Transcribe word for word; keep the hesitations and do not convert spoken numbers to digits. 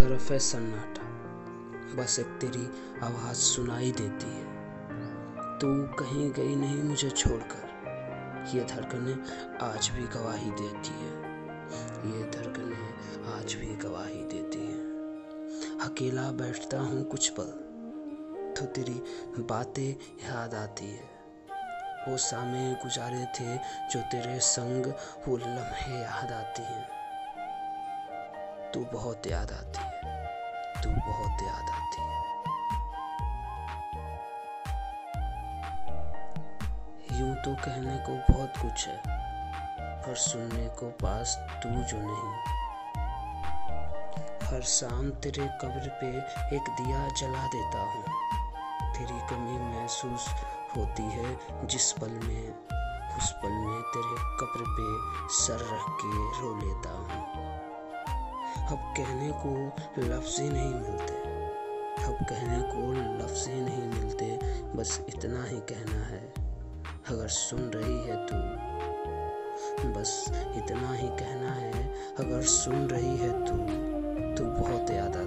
तरफ है सन्नाटा, बस एक तेरी आवाज़ सुनाई देती है। तू कहीं गई नहीं मुझे छोड़कर, ये धड़कनें आज भी गवाही देती है, ये धड़कनें आज भी गवाही देती हैं। अकेला बैठता हूँ कुछ पल तो तेरी बातें याद आती है। वो समय गुजारे थे जो तेरे संग, वो लम्हे याद आती हैं। तू बहुत याद आती है, तू बहुत याद आती है। यूं तो कहने को बहुत कुछ है, पर सुनने को पास तू जो नहीं। हर शाम तेरे कब्र पे एक दिया जला देता हूँ, तेरी कमी महसूस होती है जिस पल में, उस पल में तेरे कब्र पे सर रख के रो लेता हूँ। अब कहने को लफ्ज़ ही नहीं मिलते, अब कहने को लफ्ज़ ही नहीं मिलते, बस इतना ही कहना है, अगर सुन रही है तू, बस इतना ही कहना है, अगर सुन रही है तू, तू बहुत याद